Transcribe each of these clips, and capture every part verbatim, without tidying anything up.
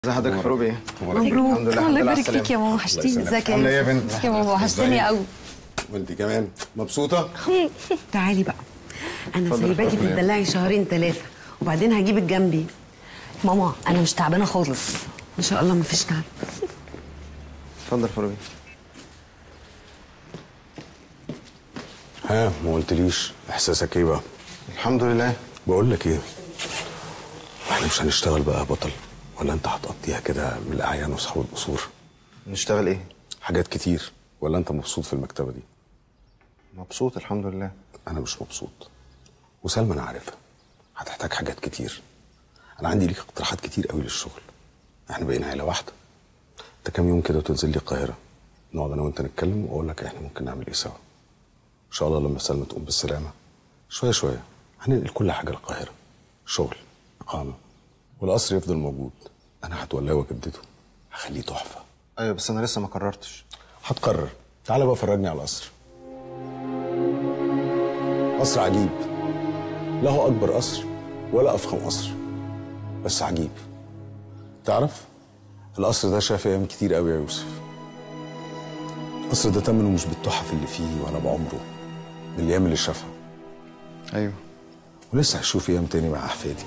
ازي حضرتك يا فروبي؟ مبروك. الحمد لله. الله يبارك فيك يا ماما، وحشتيني. ازيك يا عامله ايه يا بنت؟ يا ماما وحشتني قوي. وانت كمان مبسوطه؟ تعالي بقى، انا سايباكي تدلعي شهرين ثلاثه وبعدين هجيبك جنبي. ماما انا مش تعبانه خالص ان شاء الله مفيش تعب. اتفضل فروبي. ها ما قلتليش احساسك ايه بقى؟ الحمد لله. بقول لك ايه، احنا مش هنشتغل بقى يا بطل، ولا انت هتقضيها كده من الاعيان واصحاب القصور؟ نشتغل ايه؟ حاجات كتير. ولا انت مبسوط في المكتبه دي؟ مبسوط الحمد لله. انا مش مبسوط، وسلمى انا عارفها هتحتاج حاجات كتير. انا عندي ليك اقتراحات كتير قوي للشغل. احنا بقينا عيله واحده. انت كام يوم كده وتنزل لي القاهره، نقعد انا وانت نتكلم واقول لك احنا ممكن نعمل ايه سوا. ان شاء الله لما سلمى تقوم بالسلامه شويه شويه هننقل كل حاجه للقاهره، شغل، اقامه، والقصر يفضل موجود. انا هتولاه واجدده، هخليه تحفه. ايوه بس انا لسه ما قررتش. هتقرر. تعالى بقى فرجني على القصر. قصر عجيب، لا هو اكبر قصر ولا افخم قصر، بس عجيب. تعرف القصر ده شاف ايام كتير قوي يا يوسف. القصر ده تمنه مش بالتحف اللي فيه ولا بعمره، بالايام اللي شافها. ايوه ولسه هشوف ايام تاني مع احفادي.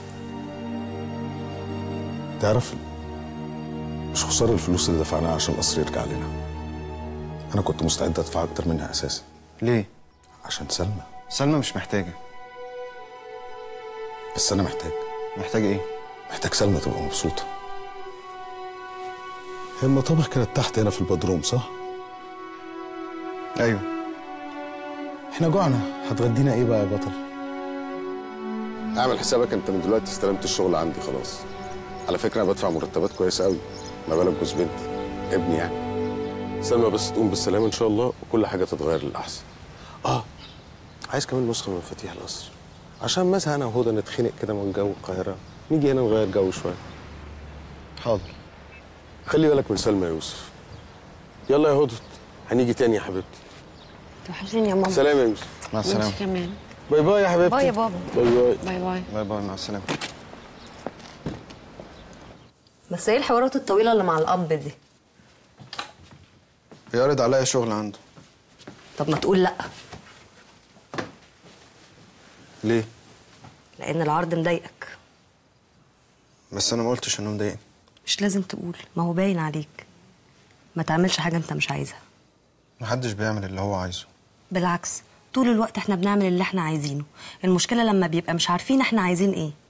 تعرف مش خساره الفلوس اللي دفعناها عشان القصر يرجع لنا. انا كنت مستعد ادفع اكتر منها اساسا. ليه؟ عشان سلمى. سلمى مش محتاجه. بس انا محتاج. محتاج ايه؟ محتاج سلمى تبقى مبسوطه. هي المطابخ كانت تحت هنا في البدروم صح؟ ايوه. احنا جوعنا، هتغدينا ايه بقى يا بطل؟ اعمل حسابك انت من دلوقتي استلمت الشغل عندي خلاص. على فكره انا بدفع مرتبات كويسه قوي، ما بالك جوز بنتي ابني يعني. سلمى بس تقوم بالسلامه ان شاء الله وكل حاجه تتغير للاحسن. اه عايز كمان نسخه من مفاتيح القصر، عشان مثلا انا وهدى نتخنق كده من جو القاهره، نيجي هنا نغير جو شويه. حاضر. خلي بالك من سلمى يا يوسف. يلا يا هدى، هنيجي تاني يا حبيبتي. توحشيني يا ماما. سلام يا يوسف. مع السلامه. وانت كمان. باي باي يا حبيبتي. باي يا بابا. باي باي. باي باي. باي باي مع السلامه. بس ايه الحوارات الطويله اللي مع الاب دي؟ بيعرض عليا شغل عنده. طب ما تقول لا. ليه؟ لان العرض مضايقك. بس انا ما قلتش انه مضايقني. مش لازم تقول، ما هو باين عليك. ما تعملش حاجه انت مش عايزها. محدش بيعمل اللي هو عايزه. بالعكس، طول الوقت احنا بنعمل اللي احنا عايزينه. المشكله لما بيبقى مش عارفين احنا عايزين ايه.